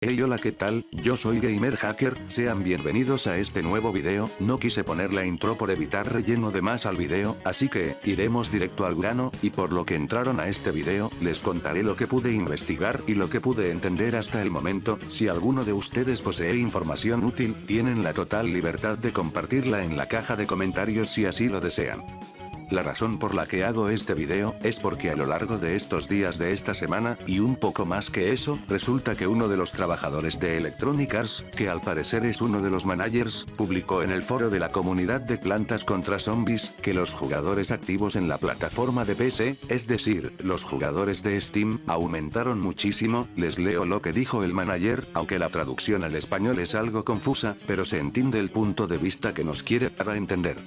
Hey, hola, ¿qué tal? Yo soy Gamer Hacker, sean bienvenidos a este nuevo video. No quise poner la intro por evitar relleno de más al video, así que, iremos directo al grano, y por lo que entraron a este video, les contaré lo que pude investigar y lo que pude entender hasta el momento. Si alguno de ustedes posee información útil, tienen la total libertad de compartirla en la caja de comentarios si así lo desean. La razón por la que hago este video, es porque a lo largo de estos días de esta semana, y un poco más que eso, resulta que uno de los trabajadores de Electronic Arts, que al parecer es uno de los managers, publicó en el foro de la comunidad de Plantas contra Zombies, que los jugadores activos en la plataforma de PC, es decir, los jugadores de Steam, aumentaron muchísimo. Les leo lo que dijo el manager, aunque la traducción al español es algo confusa, pero se entiende el punto de vista que nos quiere dar a entender.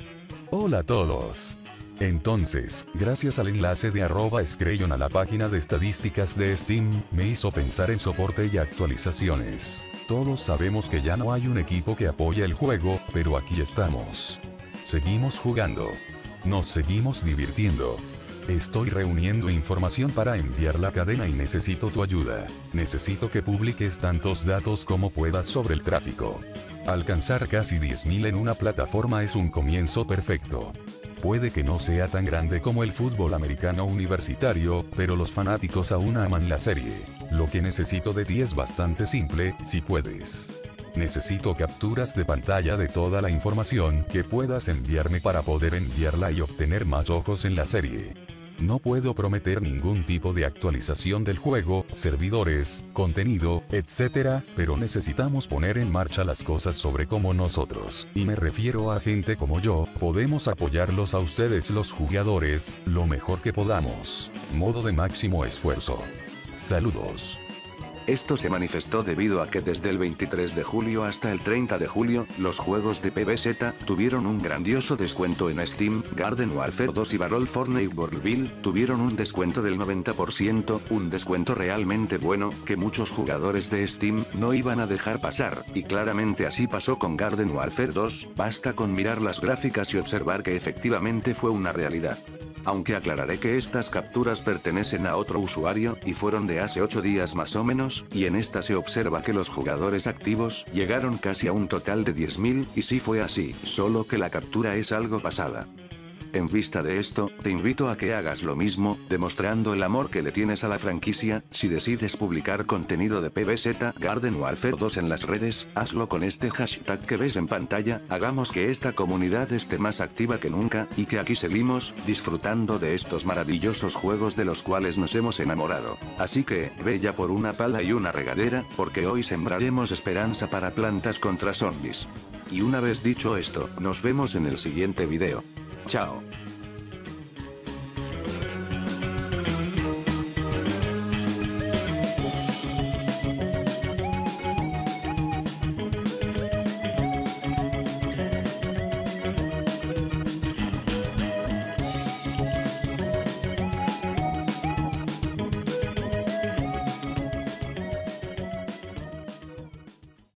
Hola a todos. Entonces, gracias al enlace de @Scrayon a la página de estadísticas de Steam, me hizo pensar en soporte y actualizaciones. Todos sabemos que ya no hay un equipo que apoye el juego, pero aquí estamos. Seguimos jugando. Nos seguimos divirtiendo. Estoy reuniendo información para enviar la cadena y necesito tu ayuda. Necesito que publiques tantos datos como puedas sobre el tráfico. Alcanzar casi 10.000 en una plataforma es un comienzo perfecto. Puede que no sea tan grande como el fútbol americano universitario, pero los fanáticos aún aman la serie. Lo que necesito de ti es bastante simple, si puedes. Necesito capturas de pantalla de toda la información que puedas enviarme para poder enviarla y obtener más ojos en la serie. No puedo prometer ningún tipo de actualización del juego, servidores, contenido, etc., pero necesitamos poner en marcha las cosas sobre cómo nosotros, y me refiero a gente como yo, podemos apoyarlos a ustedes los jugadores, lo mejor que podamos. Modo de máximo esfuerzo. Saludos. Esto se manifestó debido a que desde el 23 de julio hasta el 30 de julio, los juegos de PvZ tuvieron un grandioso descuento en Steam. Garden Warfare 2 y Battle for Neighborville tuvieron un descuento del 90%, un descuento realmente bueno, que muchos jugadores de Steam no iban a dejar pasar, y claramente así pasó con Garden Warfare 2, basta con mirar las gráficas y observar que efectivamente fue una realidad. Aunque aclararé que estas capturas pertenecen a otro usuario, y fueron de hace 8 días más o menos, y en esta se observa que los jugadores activos llegaron casi a un total de 10.000, y sí fue así, solo que la captura es algo pasada. En vista de esto, te invito a que hagas lo mismo, demostrando el amor que le tienes a la franquicia. Si decides publicar contenido de PvZ Garden Warfare 2 en las redes, hazlo con este hashtag que ves en pantalla. Hagamos que esta comunidad esté más activa que nunca, y que aquí seguimos, disfrutando de estos maravillosos juegos de los cuales nos hemos enamorado. Así que, ve ya por una pala y una regadera, porque hoy sembraremos esperanza para Plantas contra Zombies. Y una vez dicho esto, nos vemos en el siguiente video. Chao.